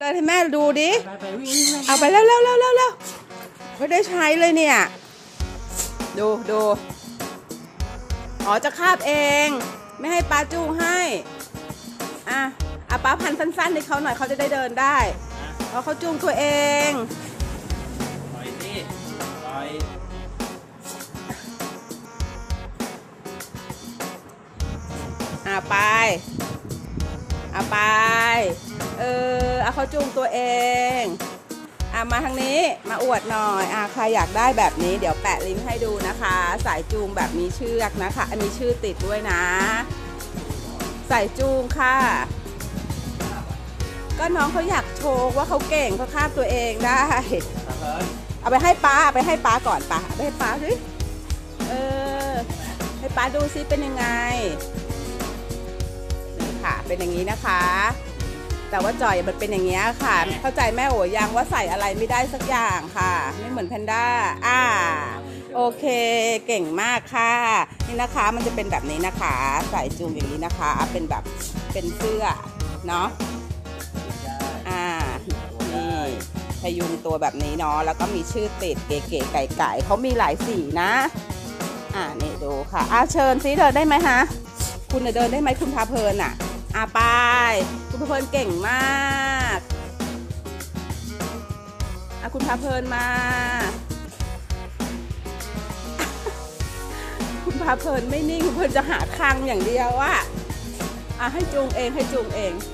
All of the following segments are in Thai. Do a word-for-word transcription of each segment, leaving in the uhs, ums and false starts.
ดินให้แม่ดูดิเอาไปแล้วแล้วแล้วแล้วแล้วไม่ได้ใช้เลยเนี่ยดูดูอ๋อจะคาบเองไม่ให้ป้าจูงให้อ่ะอ่ะป้าพันสั้นๆให้เขาหน่อยเขาจะได้เดินได้เพราะเขาจูงตัวเองปล่อยสิปล่อยอ่ะไปอ่ะไปเอออ่ะเขาจูงตัวเองอ่ะมาทางนี้มาอวดหน่อยอ่ะใครอยากได้แบบนี้เดี๋ยวแปะลิงก์ให้ดูนะคะสายจูงแบบมีเชือกนะคะมีชื่อติดด้วยนะสายจูงค่ะก็น้องเขาอยากโชว์ว่าเขาเก่งเขาคาบตัวเองได้เอาไปให้ป้าเอาไปให้ป้าก่อนป้าเอาไปให้ป้าสิเออให้ป้าดูซิเป็นยังไงนี่ค่ะเป็นอย่างนี้นะคะแต่ว่าจอยมันเป็นอย่างเงี้ยค่ะเข้าใจแม่โอ๋ยังว่าใส่อะไรไม่ได้สักอย่างค่ะไม่เหมือนแพนด้าอ่าโอเคเก่งมากค่ะนี่นะคะมันจะเป็นแบบนี้นะคะใส่จูงอย่างนี้นะคะเป็นแบบเป็นเสื้อเนาะอ่านี่พยุงตัวแบบนี้เนาะแล้วก็มีชื่อติดเก๋ๆไก่ๆเขามีหลายสีนะอ่านี่ดูค่ะอ่าเชิญซิเดินได้ไหมฮะคุณเดินได้ไหมคุณพาเพลินอ่ะอ่าไปคุณพาเพลินเก่งมากอ่ะคุณพาเพลินมาคุณพาเพลินไม่นิ่งคุณเพลินจะหาคางอย่างเดียวอ่ะอ่ะให้จูงเองให้จูงเอง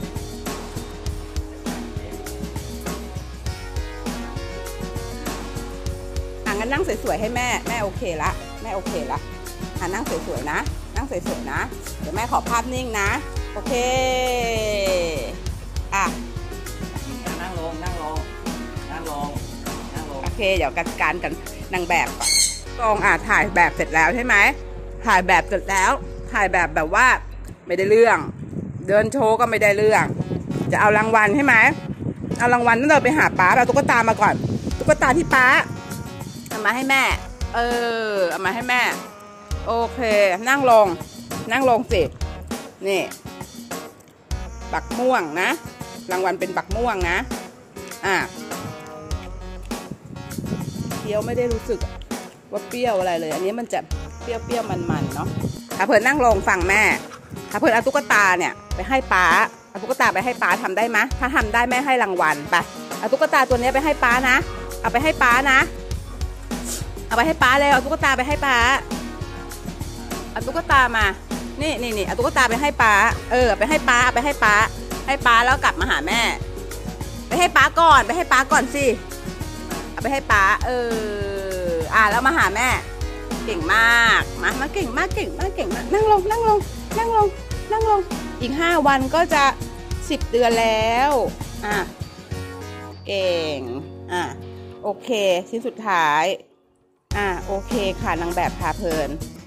งั้นนั่งสวยๆให้แม่แม่โอเคละแม่โอเคละอ่ะนั่งสวยๆนะนั่งสวยๆนะเดี๋ยวแม่ขอภาพนิ่งนะโอเคอ่ะนั่งลงนั่งลงนั่งลงนั่งลงโอเคเดี๋ยวกันการกันนางแบบก่อนกองอ่ะถ่ายแบบเสร็จแล้วใช่ไหมถ่ายแบบเสร็จแล้วถ่ายแบบแบบว่าไม่ได้เรื่องเดินโชว์ก็ไม่ได้เรื่องจะเอารางวัลใช่ไหมเอารางวัลนั่นเราไปหาป้าเอาตุ๊กตามาก่อนตุ๊กตาที่ป้าเอามาให้แม่เออเอามาให้แม่โอเคนั่งลงนั่งลงสินี่บักม่วงนะรางวัลเป็นบักม่วงนะอ่ะเคี้ยวไม่ได้รู้สึกว่าเปรี้ยวอะไรเลยอันนี้มันจะเปรี้ยวเปรี้ยวมันๆเนาะถ้าเพื่อนนั่งลงฟังแม่ถ้าเพื่อนเอาตุ๊กตาเนี่ยไปให้ป้าเอาตุ๊กตาไปให้ป้าทำได้ไหมถ้าทำได้แม่ให้รางวัลไปเอาตุ๊กตาตัวนี้ไปให้ป้านะเอาไปให้ป้านะเอาไปให้ป้าเลยเอาตุ๊กตาไปให้ป้าเอาตุ๊กตามานี่นี่นี่เอาตุ๊กตาไปให้ป้าเออไปให้ป้าไปให้ป้าให้ป้าแล้วกลับมาหาแม่ไปให้ป้าก่อนไปให้ป้าก่อนสิเอาไปให้ป้าเอออ่ะแล้วมาหาแม่เก่งมากมามาเก่งมากเก่งมากเก่งมากนั่งลงนั่งลงนั่งลงนั่งลงอีกห้าวันก็จะสิบเดือนแล้วอ่ะเก่งอ่ะโอเคชิ้นสุดท้ายอ่าโอเคค่ะนางแบบพาเพลิน